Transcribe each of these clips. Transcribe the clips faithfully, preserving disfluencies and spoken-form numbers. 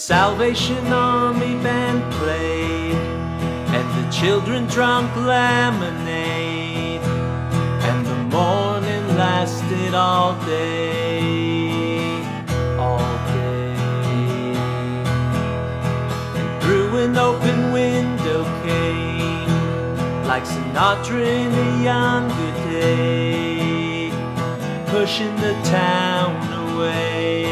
Salvation Army band played, and the children drank lemonade, and the morning lasted all day, all day. And through an open window came, like Sinatra in a younger day, pushing the town away.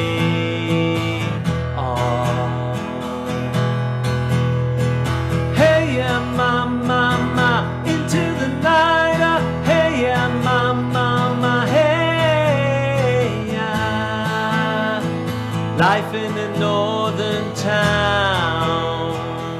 Life in a northern town.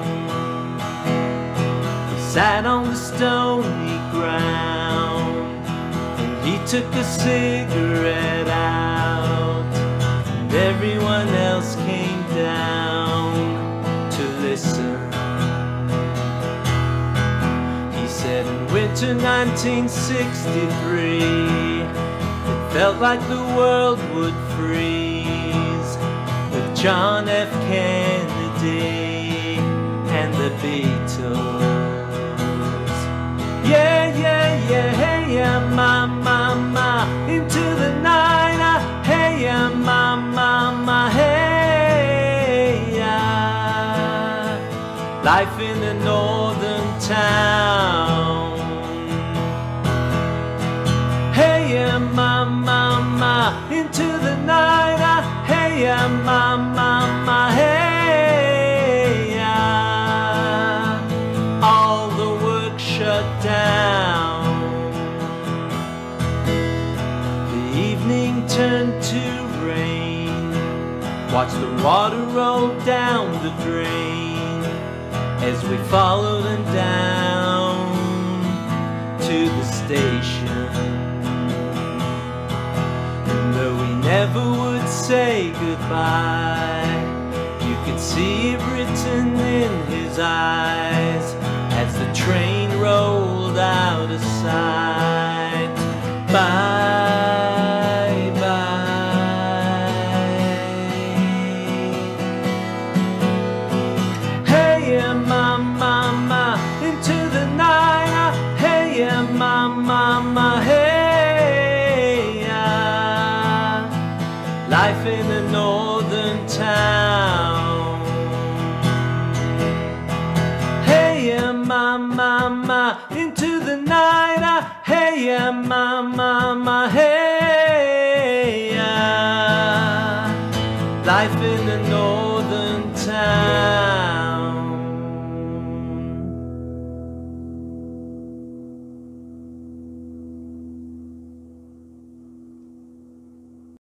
He sat on the stony ground, and he took a cigarette out, and everyone else came down to listen. He said in winter nineteen sixty-three, it felt like the world would freeze with John F. Kennedy and the Beatles. Yeah, yeah, yeah, hey, yeah, ma, ma, ma, into the night, ah, hey, yeah, ma, ma, ma, hey, yeah. Life in a northern town. Hey, yeah, ma, ma, ma, into the night, ah, hey, yeah, ma, ma, ma, hey, yeah. All the work shut down. The evening turned to rain. Watch the water roll down the drain as we followed him down to the station. Though we never would say goodbye, you could see it written in his eyes as the train rolled out of sight. Bye, bye. Hey, yeah, ma, ma, ma, into the night, ah, hey, yeah, ma, ma, ma, hey. Life in a northern town. Hey, yeah, ma, ma, ma, into the night, ah, hey, yeah, ma, ma, ma, hey, yeah. Life in a northern